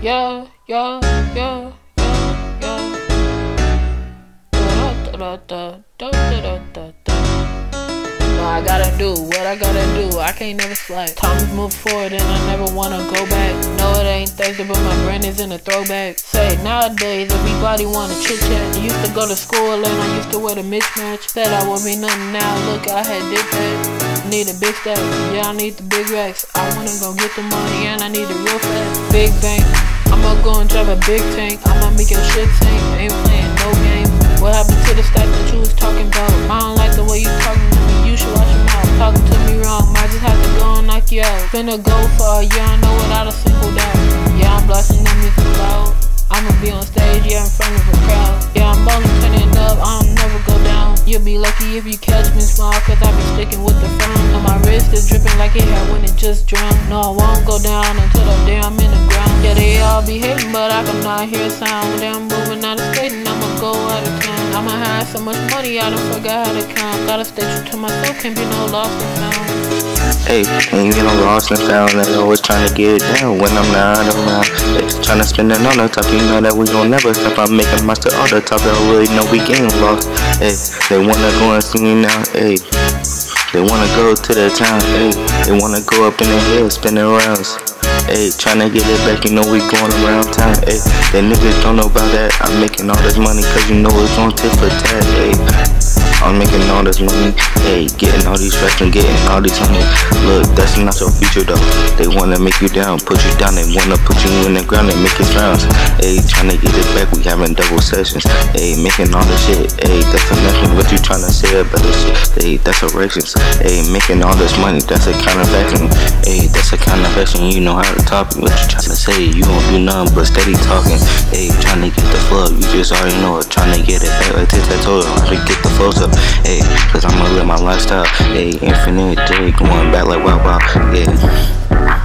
yeah, yeah, yeah, yeah, No, I gotta do what I gotta do. I can't never slack. Time to move forward and I never wanna go back. No, it ain't Thursday, but my brain is in a throwback. Say, nowadays, everybody wanna chit chat. Used to go to school and I used to wear the mismatch. Said I would be nothing now. Look, I had did that. Need a big stack. Yeah, I need the big racks. I wanna go get the money and I need it real fast. Big bank. I'ma go and drive a big tank. I'ma make your shit sink. Ain't playing no game. What happened to the stack that you was talking about? I don't like the way you talking to me. You should watch your mouth. Talking to me wrong. Might just have to go and knock you out. Finna go for a year, I know without a single doubt. Yeah, I'm blasting that music loud. I'ma be on stage, yeah, in front of a crowd. Yeah, I'm ballin', turning up, I'll never go down. You'll be lucky if you catch me small, cause I be sticking with the frown. And my wrist is dripping like it had when it just drowned. No, I won't go down until the day I'm in the ground. Yeah, they all be hating, but I cannot hear a sound. When I'm moving out of state and I'ma go out of town. I'ma have so much money, I done forgot how to count. Gotta stay true to myself, can't be no lost and found. Hey, ain't get no lost and found. They always trying to get it down when I'm not around. They trying to spend it on the top, you know that we gon' never stop. I'm making master all the top, they already know we getting lost. Hey, they wanna go and see me now. Hey, they wanna go to the town. Hey, they wanna go up in the hill, spinning rounds. Hey, tryna get it back, you know we going around town. Hey, they niggas don't know about that. I'm making all this money cause you know it's on tit for tat. Hey, I'm making all this money. Hey, getting all these racks and getting all these honey. Look, that's not your future though. They wanna make you down, put you down. They wanna put you in the ground and make it rounds. Hey, tryna get it back, we having double sessions. Hey, making all this shit. Hey, that's a nothing. What you tryna say about this shit? Hey, that's a racist. Hey, making all this money, that's a kind of action. Hey, that's a kind of action. You know how to talk. What you tryna say? You won't do nothing but steady talking. Hey, tryna get the flow. You just already know it. Tryna get it back like tic-tac-toe. How to get the flows up. Hey, cause I'ma live my lifestyle. Hey, infinite J going back like wow wow. Yeah.